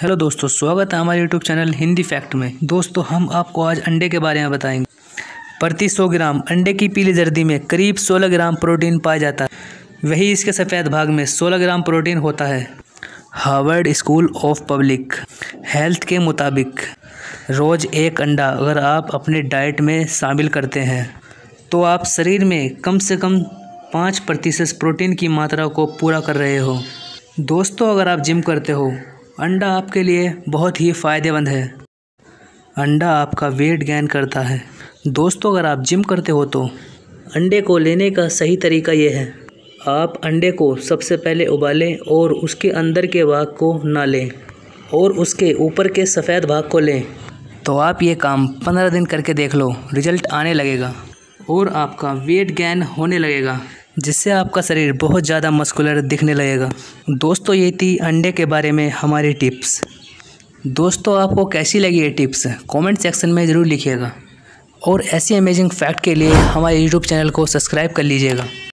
Hello दोस्तों, स्वागत है हमारे यूट्यूब चैनल हिंदी फैक्ट में। दोस्तों, हम आपको आज अंडे के बारे में बताएंगे। प्रति 100 ग्राम अंडे की पीली जर्दी में करीब 16 ग्राम प्रोटीन पाया जाता है। वही इसके सफ़ेद भाग में 16 ग्राम प्रोटीन होता है। Harvard school of public health के मुताबिक रोज़ एक अंडा अगर आप अपने डाइट में शामिल करते हैं तो आप शरीर में कम से कम 5% प्रोटीन की मात्रा को पूरा कर रहे हो। दोस्तों, अगर आप जिम करते हो, अंडा आपके लिए बहुत ही फ़ायदेमंद है। अंडा आपका वेट गेन करता है। दोस्तों, अगर आप जिम करते हो तो अंडे को लेने का सही तरीका ये है। आप अंडे को सबसे पहले उबालें और उसके अंदर के भाग को ना लें और उसके ऊपर के सफ़ेद भाग को लें। तो आप ये काम 15 दिन करके देख लो, रिजल्ट आने लगेगा और आपका वेट गेन होने लगेगा, जिससे आपका शरीर बहुत ज़्यादा मस्कुलर दिखने लगेगा। दोस्तों, ये थी अंडे के बारे में हमारी टिप्स। दोस्तों, आपको कैसी लगी ये टिप्स कमेंट सेक्शन में ज़रूर लिखिएगा और ऐसी अमेजिंग फैक्ट के लिए हमारे यूट्यूब चैनल को सब्सक्राइब कर लीजिएगा।